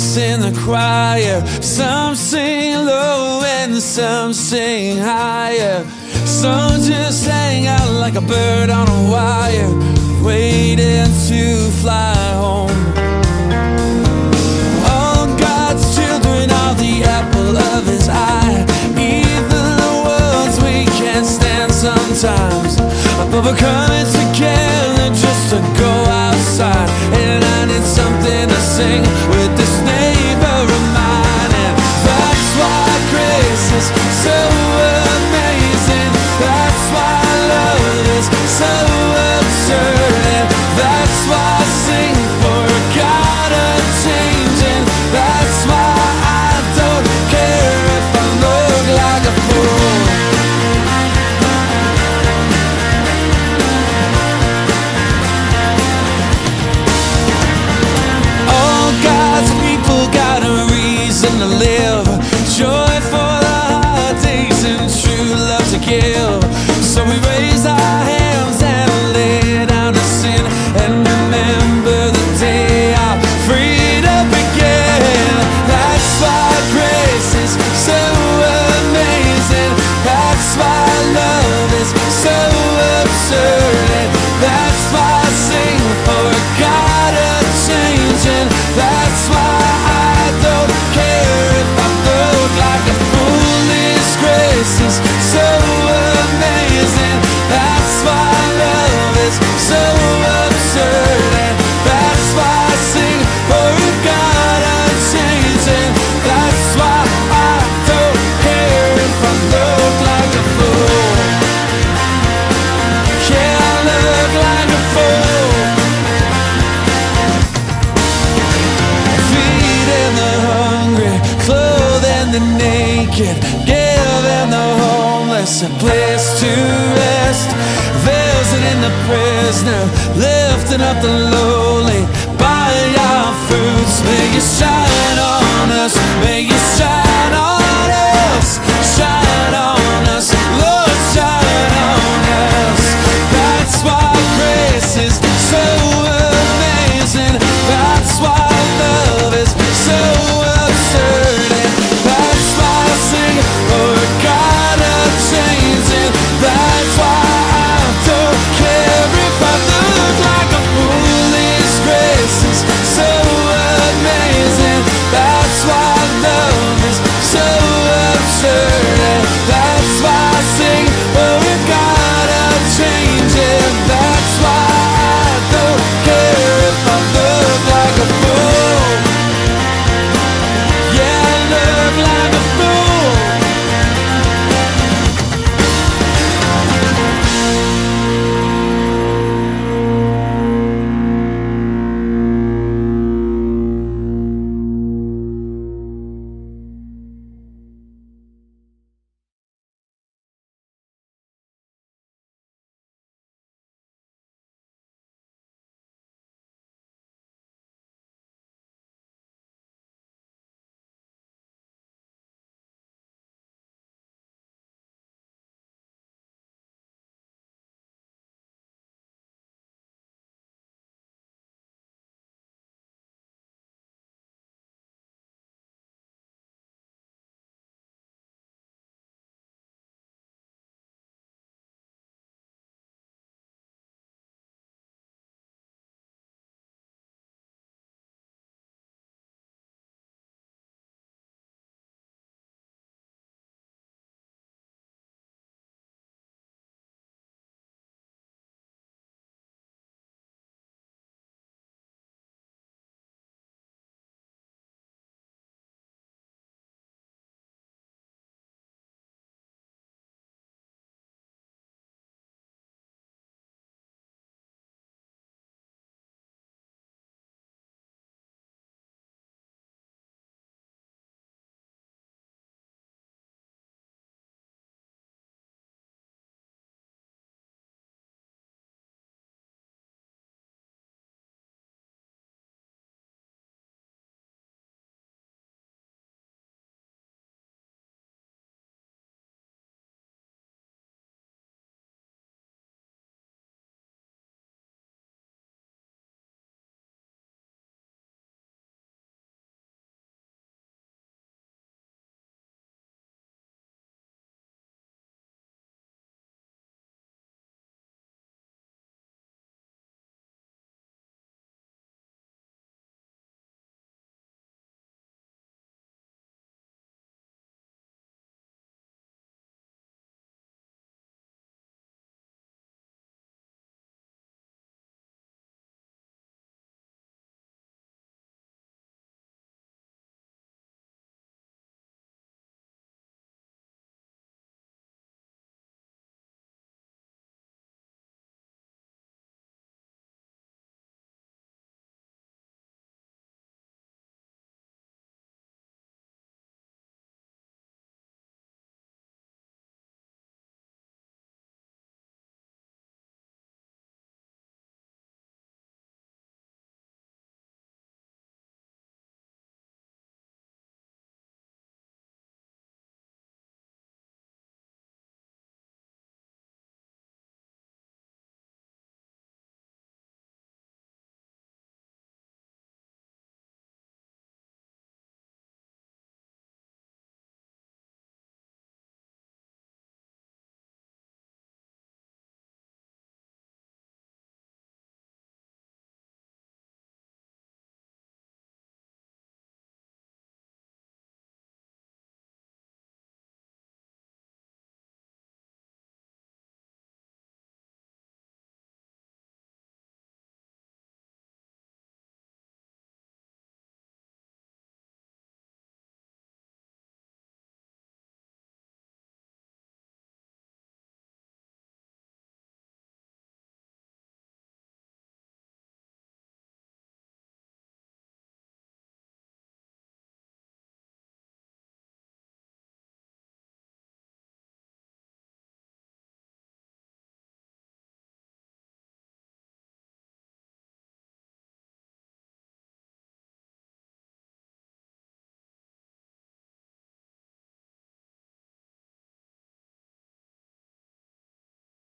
voice in the choir. Some sing low and some sing higher. Some just hang out like a bird on a wire, waiting to fly home. All God's children are the apple of his eye. Even the words we can't stand sometimes, but we're coming together just to go outside. And I need something to sing with this neighbor of mine. And that's why grace is so amazing. That's why love is so absurd. And that's why I sing for a God unchanging. That's why I don't care if I look like a fool. All God's people got a reason to live, joy for the hard days and true love to give. So we raise our hands and lay down to sin and remember the day our freedom began. That's why grace is so amazing. That's why love is so absurd. And that's why I sing for a God unchanging. That's why I don't care if I look like a fool. His grace is so amazing. That's why love is so absurd. And that's why I sing for a God unchanging. That's why I don't care if I look like a fool. Yeah, I look like a fool. Feeding the hungry, clothing the naked, giving the homeless a place to rest, visiting the prisoner, lifting up the lowly. By our fruits may you shine on us. May